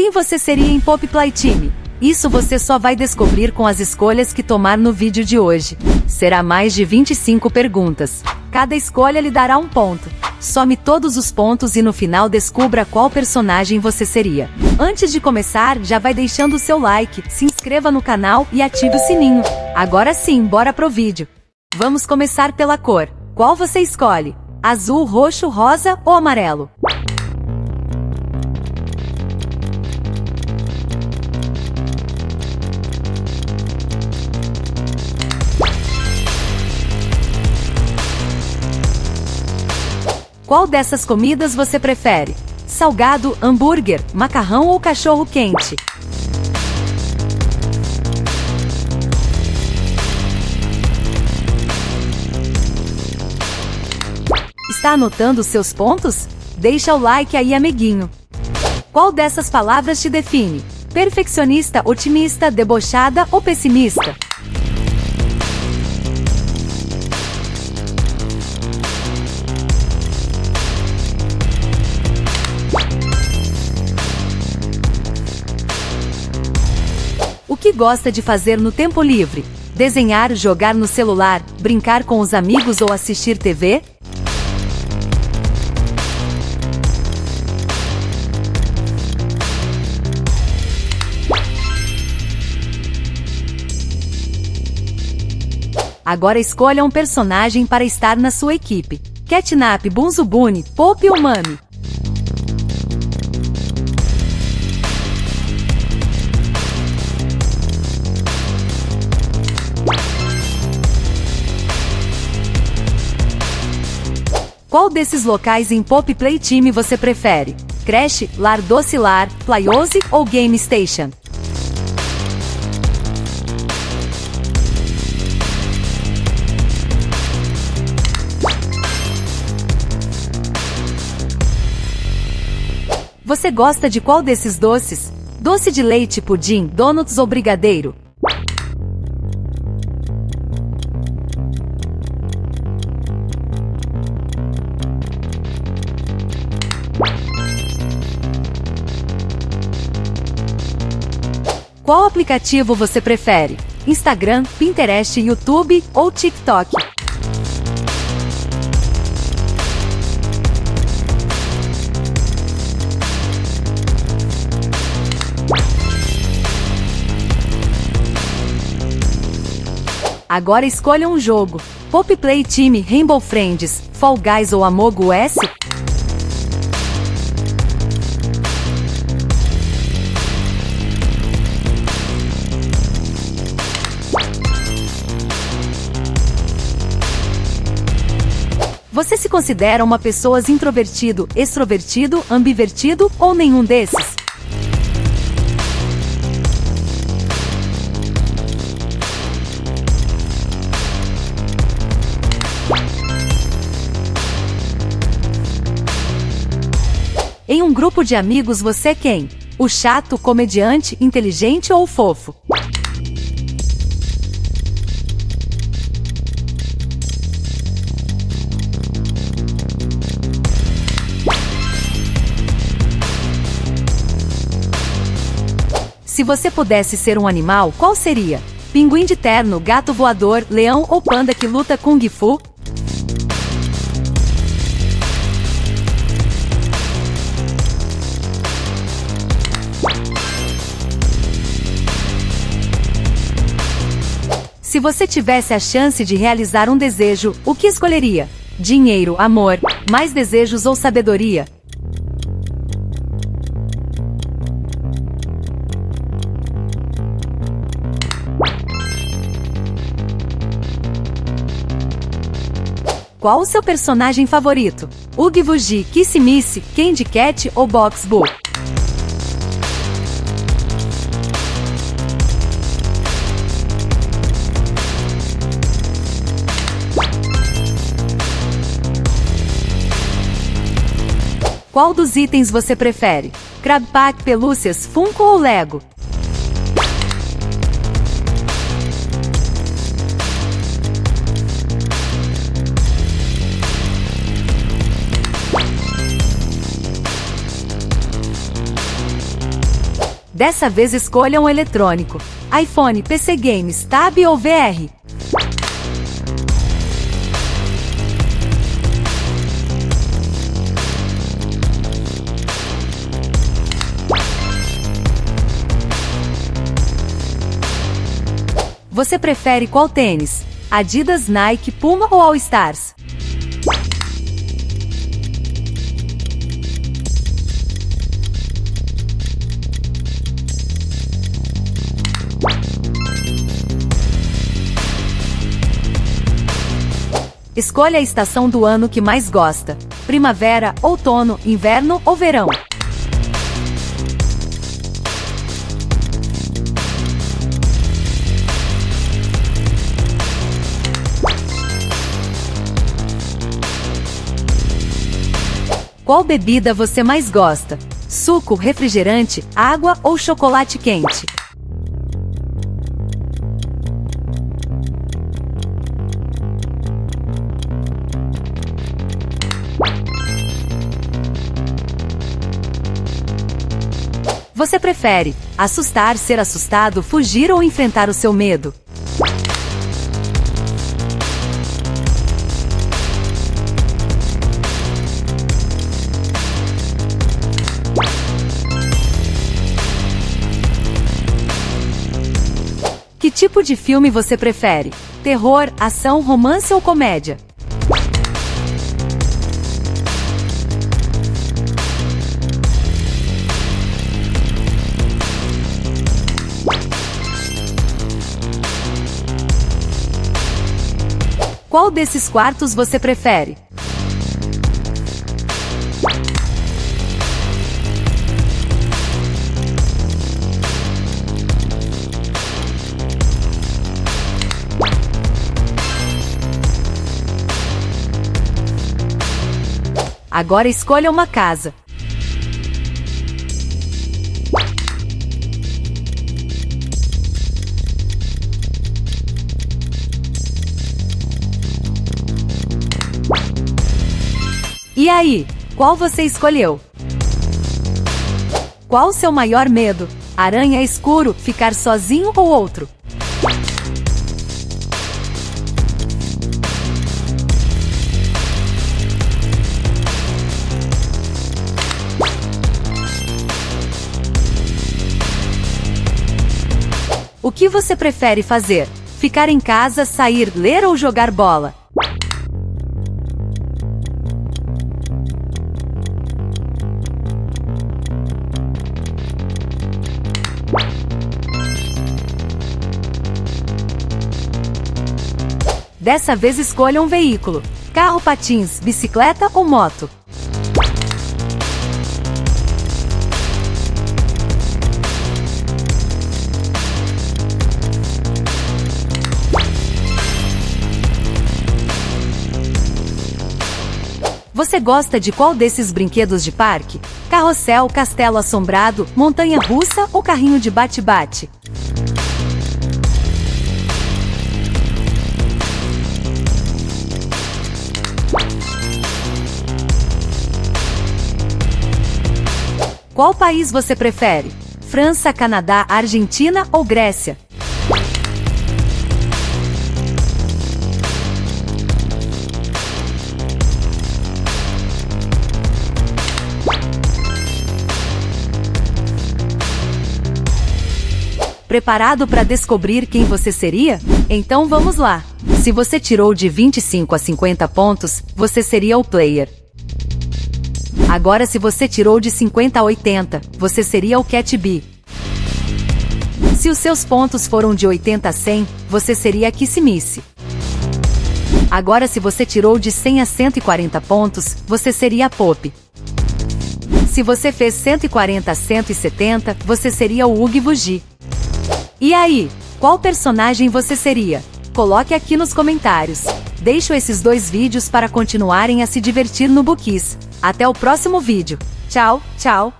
Quem você seria em Pop Playtime? Isso você só vai descobrir com as escolhas que tomar no vídeo de hoje. Será mais de 25 perguntas. Cada escolha lhe dará um ponto. Some todos os pontos e no final descubra qual personagem você seria. Antes de começar, já vai deixando o seu like, se inscreva no canal e ative o sininho. Agora sim, bora pro vídeo. Vamos começar pela cor. Qual você escolhe? Azul, roxo, rosa ou amarelo? Qual dessas comidas você prefere? Salgado, hambúrguer, macarrão ou cachorro quente? Está anotando seus pontos? Deixa o like aí, amiguinho. Qual dessas palavras te define? Perfeccionista, otimista, debochada ou pessimista? O que gosta de fazer no tempo livre? Desenhar, jogar no celular, brincar com os amigos ou assistir TV? Agora escolha um personagem para estar na sua equipe. Catnap, Bunzo Bunny, Pop ou Mami? Qual desses locais em Pop Playtime você prefere? Creche, Lar Doce Lar, Playose ou Game Station? Você gosta de qual desses doces? Doce de leite, pudim, donuts ou brigadeiro? Qual aplicativo você prefere? Instagram, Pinterest, YouTube ou TikTok? Agora escolha um jogo. Pop Playtime, Rainbow Friends, Fall Guys ou Among Us? Você se considera uma pessoa introvertido, extrovertido, ambivertido ou nenhum desses? Em um grupo de amigos você é quem? O chato, comediante, inteligente ou fofo? Se você pudesse ser um animal, qual seria? Pinguim de terno, gato voador, leão ou panda que luta Kung Fu? Se você tivesse a chance de realizar um desejo, o que escolheria? Dinheiro, amor, mais desejos ou sabedoria? Qual o seu personagem favorito? Oogie Boogie, Kiss-Miss, Candy Cat ou Box Boo? Qual dos itens você prefere? Crab Pack, pelúcias, Funko ou Lego? Dessa vez escolha um eletrônico. iPhone, PC Games, Tab ou VR. Você prefere qual tênis? Adidas, Nike, Puma ou All Stars? Escolha a estação do ano que mais gosta. Primavera, outono, inverno ou verão. Qual bebida você mais gosta? Suco, refrigerante, água ou chocolate quente? Você prefere assustar, ser assustado, fugir ou enfrentar o seu medo? Que tipo de filme você prefere? Terror, ação, romance ou comédia? Qual desses quartos você prefere? Agora escolha uma casa. E aí, qual você escolheu? Qual o seu maior medo? Aranha escuro, ficar sozinho ou outro? O que você prefere fazer? Ficar em casa, sair, ler ou jogar bola? Dessa vez escolha um veículo. Carro, patins, bicicleta ou moto? Você gosta de qual desses brinquedos de parque? Carrossel, castelo assombrado, montanha-russa ou carrinho de bate-bate? Qual país você prefere? França, Canadá, Argentina ou Grécia? Preparado para descobrir quem você seria? Então vamos lá! Se você tirou de 25 a 50 pontos, você seria o player. Agora se você tirou de 50 a 80, você seria o Cat Bee. Se os seus pontos foram de 80 a 100, você seria a Kissimisse. Agora se você tirou de 100 a 140 pontos, você seria a Pop. Se você fez 140 a 170, você seria o Oogie Boogie. E aí, qual personagem você seria? Coloque aqui nos comentários. Deixo esses 2 vídeos para continuarem a se divertir no Bookies. Até o próximo vídeo. Tchau, tchau!